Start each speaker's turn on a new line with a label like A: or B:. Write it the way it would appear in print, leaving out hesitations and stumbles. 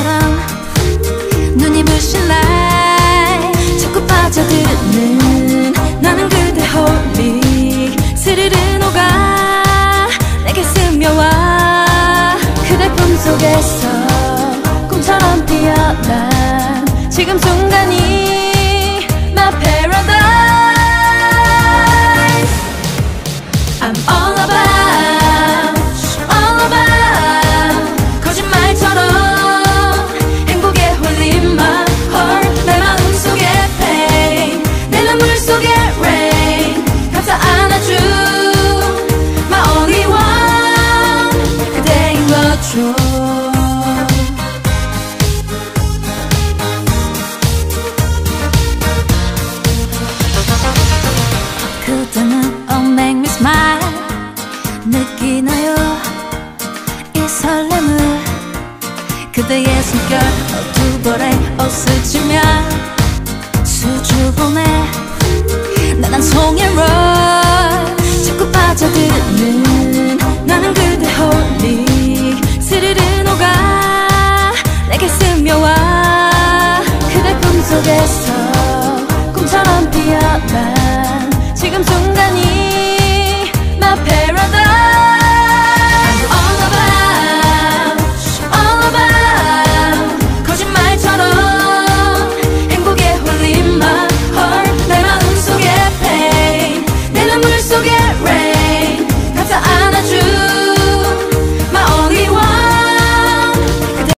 A: 바람처럼 눈이 부신 날 자꾸 빠져드는 나는 그대 홀릭 스르르 녹아 내게 스며와 그대 품속에서 꿈처럼 피어난 지금 순간이 my paradise. I'm all about, all about 거짓말처럼 행복에 홀린 my heart 내 마음속에 pain 내 눈물 속에 rain 감싸 안아준 my only one 그대인 거죠. 그대는 oh make me smile 느끼나요 이 설렘을 그대의 숨결 두 벌에 옷을 치며 수줍음에 난 한 송이 롤 자꾸 빠져드는 나는 그대 홀릭 스르르 녹아 내게 스며와 그대 품속에서 꿈처럼 피어난 지금 순간이 my paradise.